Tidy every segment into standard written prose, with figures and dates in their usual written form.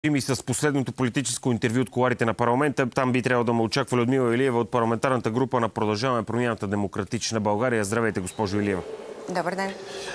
И с последното политическо интервю от кулоарите на парламента. Там би трябвало да ме очаква Людмила Илиева от парламентарната група на Продължаваме промяната Демократична България. Здравейте, госпожо Илиева. Добър ден.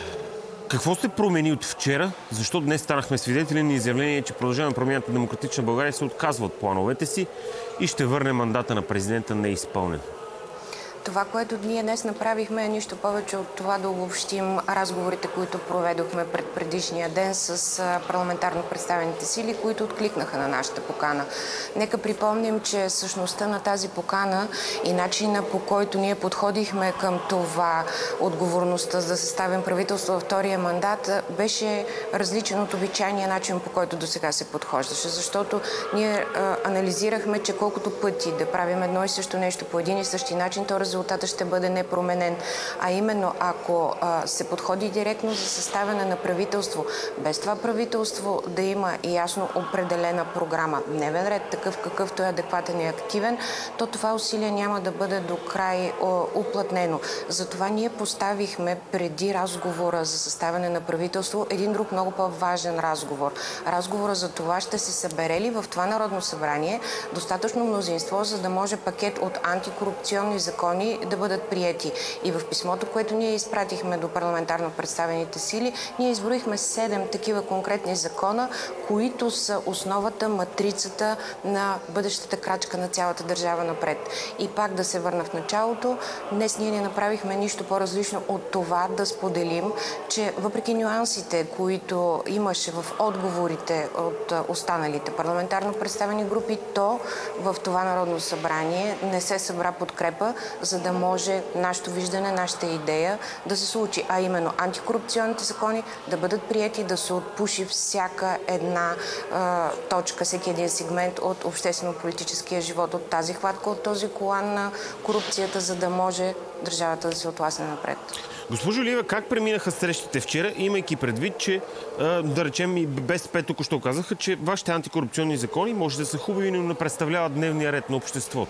Какво се промени от вчера? Защо днес станахме свидетели на изявление, че Продължаваме промяната Демократична България се отказва от плановете си и ще върне мандата на президента неизпълнен? Това, което ние днес направихме, е нищо повече от това да обобщим разговорите, които проведохме пред предишния ден с парламентарно представените сили, които откликнаха на нашата покана. Нека припомним, че същността на тази покана и начина, по който ние подходихме към това, отговорността за да съставим правителство във втория мандат, беше различен от обичайния начин, по който досега се подхождаше. Защото ние анализирахме, че колкото пъти да правим едно и също нещо по един и същи начин, то резултатът ще бъде непроменен. А именно, ако се подходи директно за съставяне на правителство, без това правителство да има ясно определена програма, дневен ред, такъв какъвто е адекватен и активен, то това усилие няма да бъде до край уплътнено. Затова ние поставихме преди разговора за съставяне на правителство един друг много по-важен разговор. Разговора за това ще се събере ли в това Народно събрание достатъчно мнозинство, за да може пакет от антикорупционни закони да бъдат приети. И в писмото, което ние изпратихме до парламентарно представените сили, ние изброихме 7 такива конкретни закона, които са основата, матрицата на бъдещата крачка на цялата държава напред. И пак да се върна в началото, днес ние не направихме нищо по-различно от това да споделим, че въпреки нюансите, които имаше в отговорите от останалите парламентарно представени групи, то в това Народно събрание не се събра подкрепа, за да може нашето виждане, нашата идея да се случи. А именно антикорупционните закони да бъдат приети, да се отпуши всяка една точка, всеки един сегмент от обществено-политическия живот, от тази хватка, от този колан на корупцията, за да може държавата да се отласне напред. Госпожо Илиева, как преминаха срещите вчера, имайки предвид, че, да речем, и БСП току-що казаха, че вашите антикорупционни закони може да са хубави, но не представляват дневния ред на обществото?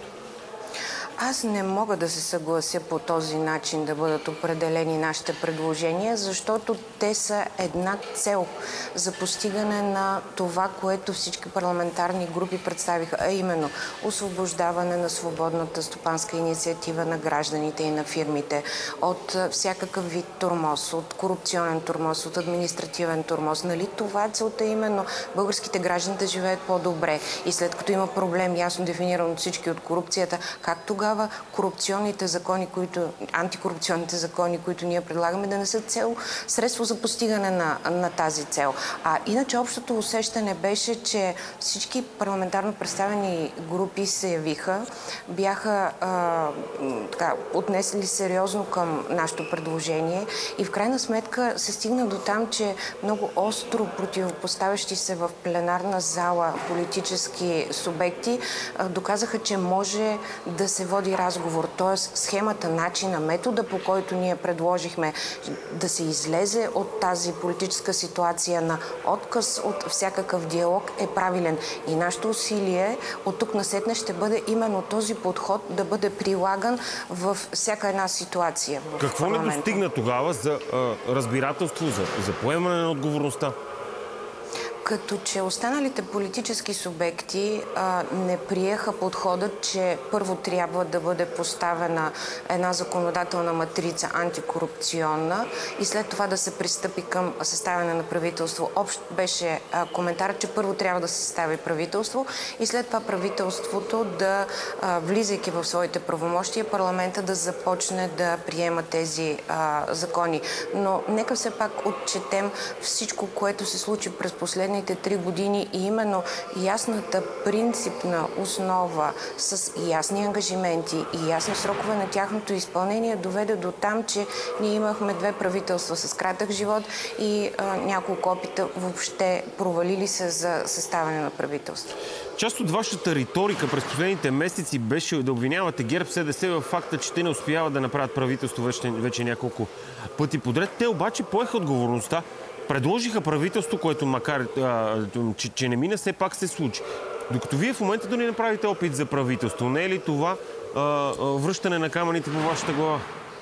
Аз не мога да се съглася по този начин да бъдат определени нашите предложения, защото те са една цел за постигане на това, което всички парламентарни групи представиха, а именно освобождаване на свободната стопанска инициатива на гражданите и на фирмите от всякакъв вид тормоз, от корупционен тормоз, от административен тормоз. Нали това е целта именно българските граждани да живеят по-добре и след като има проблем, ясно дефиниран от всички от корупцията, как тогава корупционните закони, антикорупционните закони, които ние предлагаме, да не са средство за постигане на тази цел. А иначе общото усещане беше, че всички парламентарно представени групи се явиха, бяха отнесли сериозно към нашето предложение и в крайна сметка се стигна до там, че много остро противопоставящи се в пленарна зала политически субекти доказаха, че може да се води разговор, т.е. схемата, начина, метода, по който ние предложихме да се излезе от тази политическа ситуация на отказ от всякакъв диалог е правилен. И нашето усилие от тук насетне ще бъде именно този подход да бъде прилаган в всяка една ситуация. Какво не достигна тогава за разбирателство, за поемане на отговорността? Като че останалите политически субекти не приеха подходът, че първо трябва да бъде поставена една законодателна матрица антикорупционна и след това да се пристъпи към съставяне на правителство. Общ беше коментар, че първо трябва да се състави правителство и след това правителството да, влизайки в своите правомощия, парламента да започне да приема тези закони. Но нека все пак отчетем всичко, което се случи през последните 3 години и именно ясната принципна основа с ясни ангажименти и ясни срокове на тяхното изпълнение доведе до там, че ние имахме 2 правителства с кратък живот и няколко опита въобще провалили се за съставяне на правителство. Част от вашата риторика през последните месеци беше да обвинявате ГЕРБ-СДС в факта, че те не успяват да направят правителство вече няколко пъти подред. Те обаче поеха отговорността, предложиха правителство, което макар, че не мина, все пак се случи. Докато вие в момента да не направите опит за правителство, не е ли това връщане на камъните по вашата глава?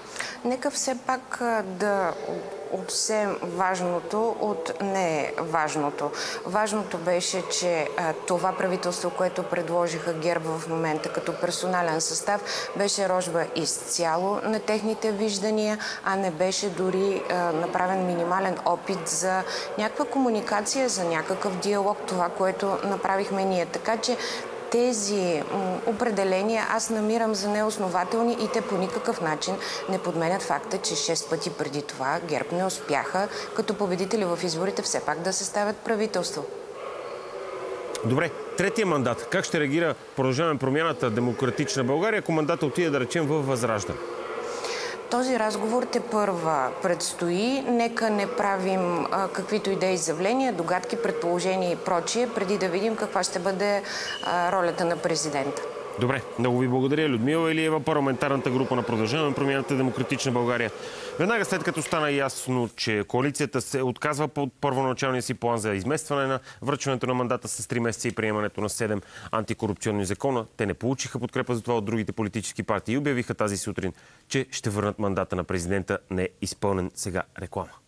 Нека все пак да отсеем важното от не важното. Важното беше, че това правителство, което предложиха ГЕРБ в момента като персонален състав, беше рожба изцяло на техните виждания, а не беше дори направен минимален опит за някаква комуникация, за някакъв диалог, това, което направихме ние. Така че тези определения аз намирам за неоснователни и те по никакъв начин не подменят факта, че 6 пъти преди това ГЕРБ не успяха като победители в изборите все пак да съставят правителство. Добре, третия мандат. Как ще реагира Продължаваме промяната Демократична България, ако мандатът отиде, да речем, в Възраждане? Този разговор тепърва предстои. Нека не правим каквито и да е изявления, догадки, предположения и прочие, преди да видим каква ще бъде ролята на президента. Добре, много ви благодаря. Людмила Илиева, парламентарната група на Продължаваме промяната Демократична България. Веднага след като стана ясно, че коалицията се отказва по първоначалния си план за изместване на връчването на мандата с 3 месеца и приемането на 7 антикорупционни закона, те не получиха подкрепа за това от другите политически партии и обявиха тази сутрин, че ще върнат мандата на президента неизпълнен. Сега реклама.